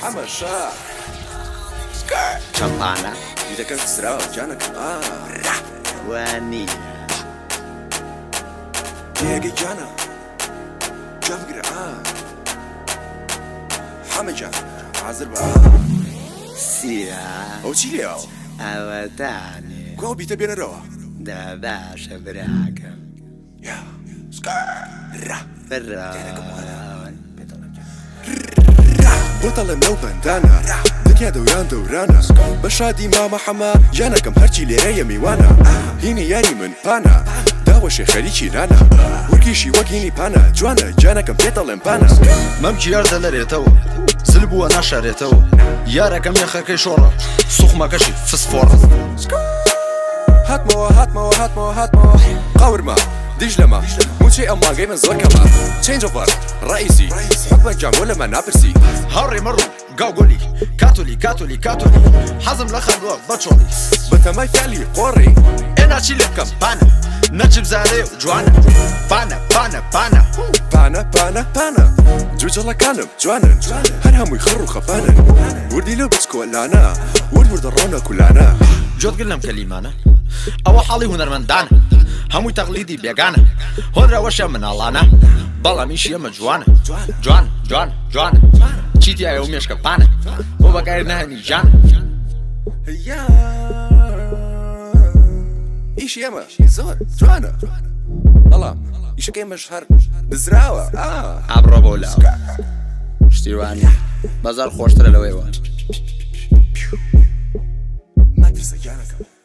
حمى الشاه شمبانا إذا كان تسرع جانك وانية ديجي جانا جامقر حمى جان عازر سيا أو تشيليو أوداني قو بيتا بينا روا دا باشا براكم يا سكر فران بطل منو بندانا دنيا دوران دورانا بشادي ماما حما جانا كم هرشي ليريا ميوانا هيني ياري من بانا داوشي خليشي لانا وركيشي وكيني بانا جوانا جانا كم بيطل بانا ممشي يارد لريتو سلبو انا شاريتو يارا كم يخاكي شورا سوخ ما كشي فسفورا هاتمو هاتمو هاتمو هاتمو قورما دجلما موتشي اما جيمن زلكما تشينج اوفر رئيسي حكمك جام ولا ما نابرسي هاري مرو قاقولي كاتولي كاتولي كاتولي حزم لخن وقت باتشولي بتماي فعلي قوري انا تشيلي كمبانا نجيب زاري وجوانا بانا بانا بانا بانا بانا بانا جوجلا كانم جوانا هرهم يخروا خفانا وردي لو بتسكو لانا ورد الرونا كلانا جود قلنا كلمانا او حالي هنرمندانا همو تقليدي بيقانا هون روشا من الانا بالا ميشي اما جوانا جوانا جوانا جوانا تشيتي ايو ميشكا بانا وبقاير نهني جانا هيا ايش ياما زور جوانا الله ايش كاين مشهر بزراوة عبرو بولا شتيواني بازار خوشتر لويوان ما ترسى جانك